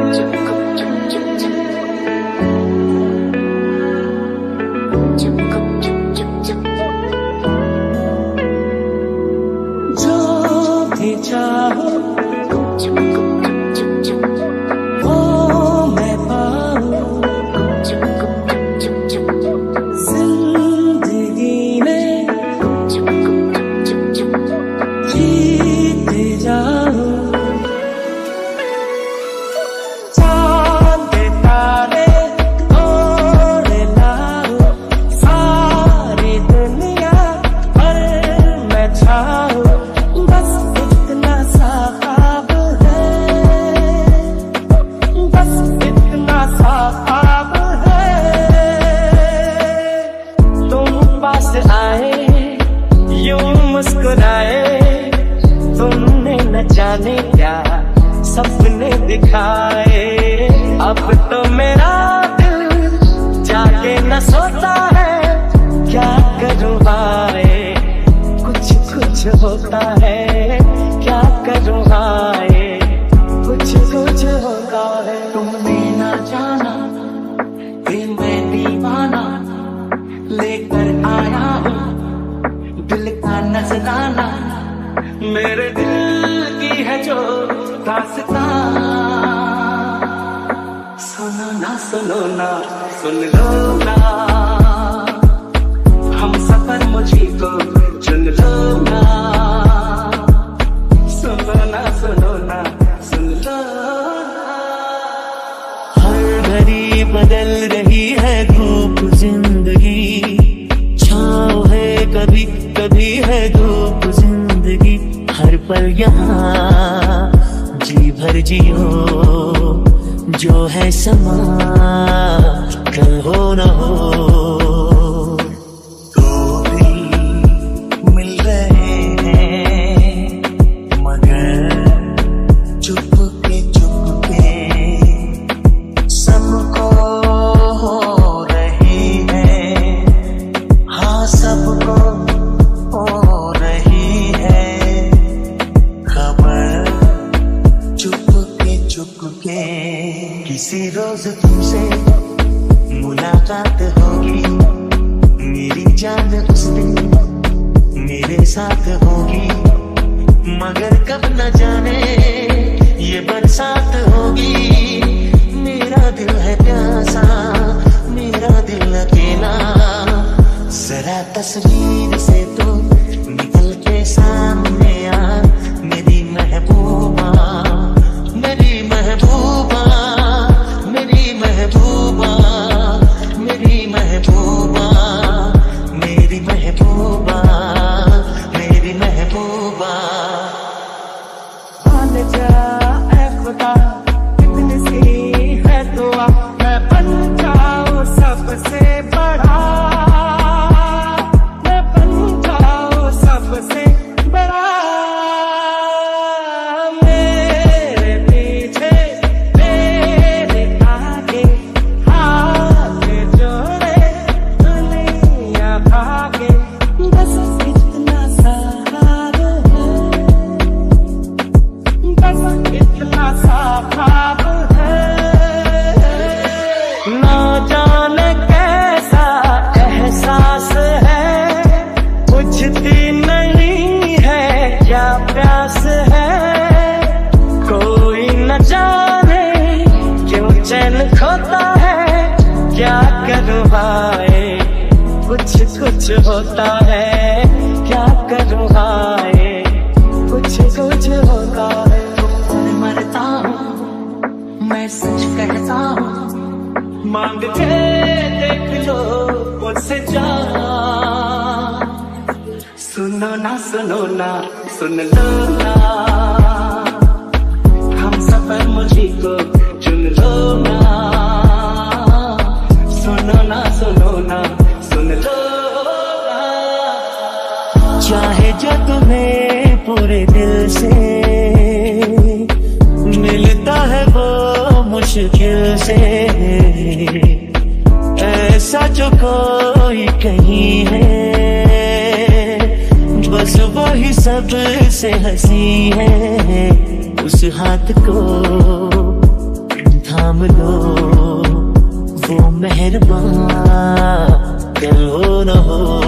सपने दिखाए। अब तो मेरा दिल जाके न सोता है, क्या करूँ भाई कुछ कुछ होता है, क्या करूँ भाई कुछ कुछ होता है। तुमने ना जाना कि मैं दीवाना लेकर आया हूँ दिल का नजराना, मेरे दिल की है जो दास्तां। सुनो ना सुन लो ना, हम सफर मुझी को चुन लो ना। सुनो ना सुन लो ना। हर घड़ी बदल रही है धूप जिंदगी, छाँव है कभी कभी है धूप जिंदगी। हर पल यहाँ जी भर जियो, जो है समा कल हो न हो। दो दिल मिल रहे हैं मगर चुपके सबको हो रही है, हाँ सबको हो रही है खबर चुपके। किसी रोज तुमसे मुलाकात होगी, मेरी जान उस दिन मेरे साथ होगी, मगर कब न जाने ये बरसात होगी। मेरा दिल है प्यासा, मेरा दिल अकेला, जरा तस्वीर से तो निकल के सामने आ मेरी महबूबा, मेरी महबूबा, मेरी महबूबा, मेरी महबूबा, मेरी महबूबा, मेरी महबूबा। मान जा ऐ खुदा कितनी सी है दुआ, मैं बन जाऊं सबसे बड़ा, मैं बन जाऊं सबसे बड़ा। मेरे पीछे मेरे आगे हाथ जोड़े दुनिया भागे, बस इतना सा ख्वाब है, बस इतना सा ख्वाब है। ना जाने कैसा एहसास है, बुझती नहीं है क्या प्यास है। कोई न जाने क्यों चैन खोता है, क्या करूँ भाई कुछ कुछ होता है, क्या करूँ भाई कुछ कुछ होता है। मैं मरता हूँ, मैं सच कहता हूँ, मांग के देख लो मुझसे जान। सुनो ना सुन लो ना, हम सफर मुझी को चुन लो ना। सुनो ना सुन लो ना। चाहे जो तुम्हें पूरे दिल से मिलता है वो मुश्किल से, ऐसा जो कोई कहीं है बस वही सबसे हंसी है। उस हाथ को मेहरबान, कल हो न हो